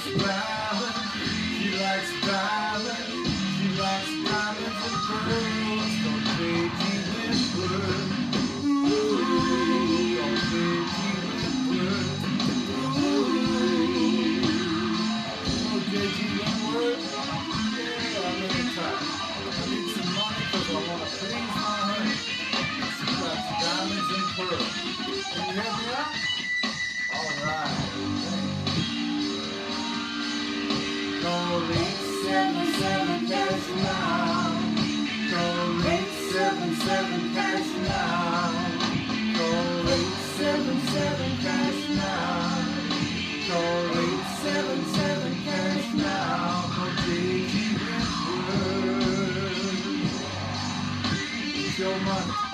likes diamonds. She likes diamonds. She likes diamonds and pearls. Don't crazy with words. Ooh, don't crazy with words. Ooh, don't crazy with words. Yeah, I'm gonna try. I need some money because I want to please my honey. She likes diamonds and pearls. Can you help me out? All right. Call 877 cash now. Call 877 cash now. Call 877 cash now. Call 877 cash now. For JG Wentworth. It's your money.